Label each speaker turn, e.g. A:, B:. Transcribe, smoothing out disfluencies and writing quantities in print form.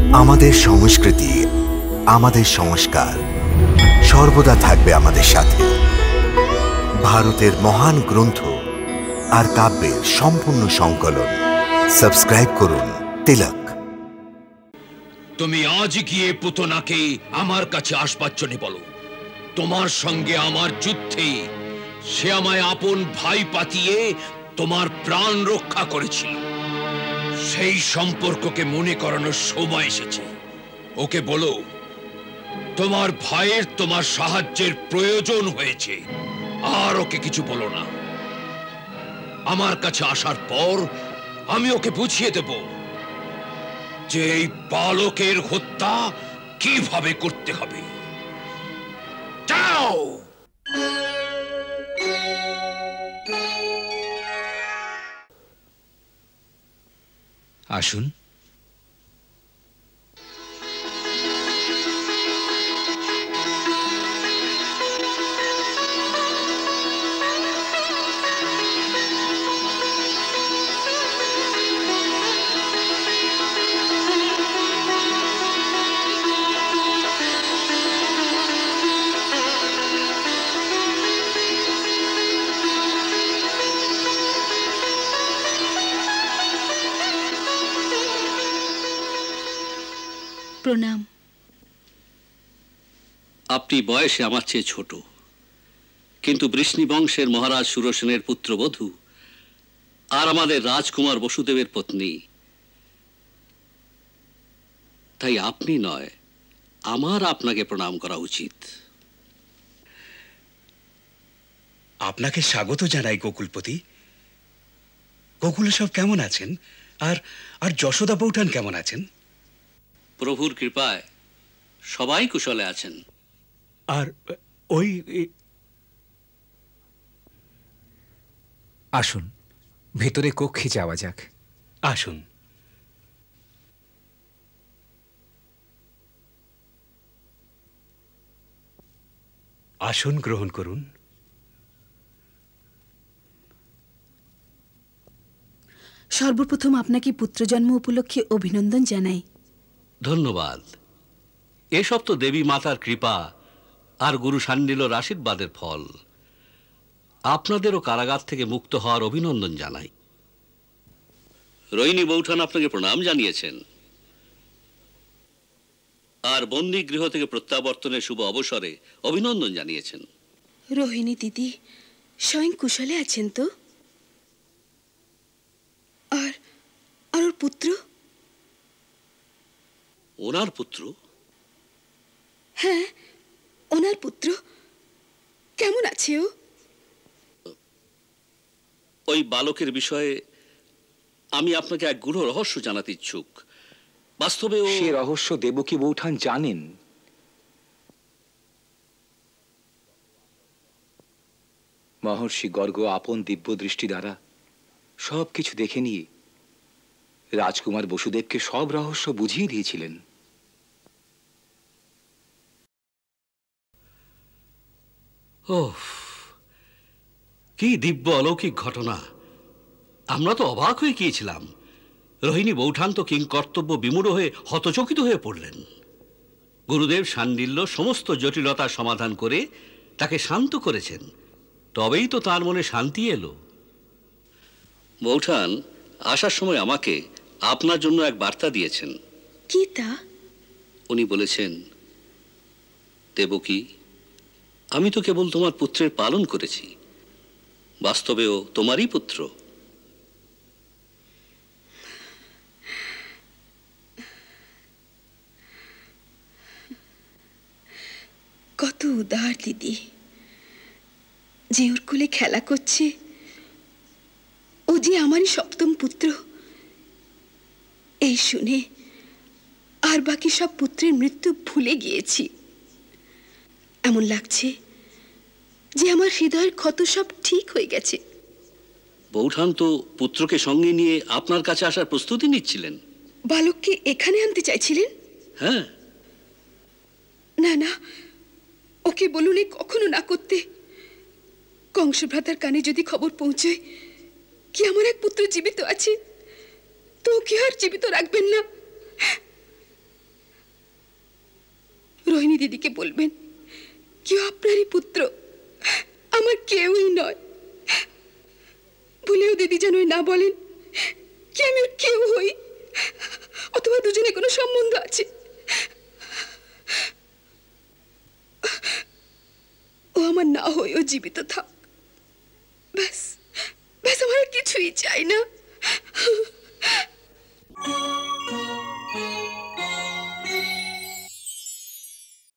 A: আমাদের সংস্কৃতি, আমাদের সংস্কার সর্বদা থাকবে আমাদের সাথে। ভারতের মহান গ্রন্থ আর কাব্যের সম্পূর্ণ সংকলন। সাবস্ক্রাইব করুন তিলক।
B: তুমি আজ গিয়ে পুতনাকে আমার কাছে আসবার জন্য বলো। তোমার সঙ্গে আমার যুদ্ধে সে আমায় আপন ভাই পাতিয়ে তোমার প্রাণ রক্ষা করেছিল। সেই সম্পর্ককে মনে করানোর সময় এসেছে। ওকে বলো তোমার ভাইয়ের তোমার সাহায্যের প্রয়োজন হয়েছে। আর ওকে কিছু বলো না। আমার কাছে আসার পর আমি ওকে বুঝিয়ে দেব যে এই বালকের হত্যা কিভাবে করতে হবে। যাও।
C: আসুন।
D: প্রণাম।
E: আপনি বয়সে আমার চেয়ে ছোট, কিন্তু বৃষ্ণি বংশের মহারাজ সুরসেনের পুত্রবধূ আর আমাদের রাজকুমার বসুদেবের পত্নী। তাই আপনি নয়, আমার আপনাকে প্রণাম করা উচিত।
C: আপনাকে স্বাগত জানাই গোকুলপতি। গোকুলে সব কেমন আছেন? আর আর যশোদা বৌঠান কেমন আছেন?
E: প্রভুর কৃপায় সবাই কুশলে আছেন।
C: আর ওই
F: আসুন, ভেতরে কক্ষে যাওয়া যাক।
C: আসুন। আসন গ্রহণ করুন।
D: সর্বপ্রথম আপনাকে পুত্রজন্ম উপলক্ষে অভিনন্দন জানাই।
E: ধন্যবাদ। এসব তো দেবী মাতার কৃপা আর গুরু শাণ্ডিল্যর আশীর্বাদের ফল। আপনাদেরও কারাগার থেকে মুক্ত হওয়ার অভিনন্দন জানাই। রোহিণী বৌঠান আপনাকে প্রণাম জানিয়েছেন, আর বন্দি গৃহ থেকে প্রত্যাবর্তনের শুভ অবসরে অভিনন্দন জানিয়েছেন।
D: রোহিণী দিদি স্বয়ং কুশলে আছেন তো? আর আর ওর পুত্র?
E: ওনার পুত্র?
D: হ্যাঁ, ওনার পুত্র। কেমন আছে ও?
E: ওই বালকের বিষয়ে আমি আপনাকে এক গূঢ় রহস্য জানাতে ইচ্ছুক। বাস্তবে
F: সে রহস্য দেবকী বৌঠান জানেন। মহর্ষি গর্গ আপন দিব্য দৃষ্টি দ্বারা সবকিছু দেখে নিয়ে রাজকুমার বসুদেবকে সব রহস্য বুঝিয়ে দিয়েছিলেন।
E: ওহ, কি দিব্য অলৌকিক ঘটনা! আমরা তো অবাক হয়ে গিয়েছিলাম। রোহিণী বৌঠান তো কিং কর্তব্য বিমূঢ় হয়ে হতচকিত হয়ে পড়লেন। গুরুদেব শাণ্ডিল্য সমস্ত জটিলতার সমাধান করে তাকে শান্ত করেছেন, তবেই তো তার মনে শান্তি এলো। বৌঠান আসার সময় আমাকে আপনার জন্য এক বার্তা দিয়েছেন।
D: কি তা?
E: উনি বলেছেন, দেবকী, আমি তো কেবল তোমার পুত্রের পালন করেছি, বাস্তবেও তোমারই পুত্র।
D: কত উদার দিদি, যে ওর কোলে খেলা করছে ও যে আমারই সপ্তম পুত্র, এই শুনে আর বাকি সব পুত্রের মৃত্যু ভুলে গিয়েছি। এমন লাগছে যে আমার হৃদয়ের ক্ষত সব ঠিক হয়ে গেছে।
E: বৌঠান তো পুত্রকে সঙ্গে নিয়ে আপনার কাছে আসার প্রস্তুতি নিচ্ছিলেন।
D: বালককে এখানে আনতে চাইছিলেন?
E: হ্যাঁ।
D: না না, ওকে বলুন কখনো না করতে। কংসভ্রাতার কানে যদি খবর পৌঁছয় কি আমার এক পুত্র জীবিত আছে, তো ওকে আর জীবিত রাখবেন না। রোহিণী দিদিকে বলবেন কেউ আপনারই পুত্র, আমার কেউই নয়। ভুলেও দিদি যেন না বলেন কি আমি ওর কেউ হই, অথবা দুজনে কোনো সম্বন্ধ আছে। ও আমার না হয়েও জীবিত থাক, ব্যাস ব্যাস, আমার কিছুই চাই না।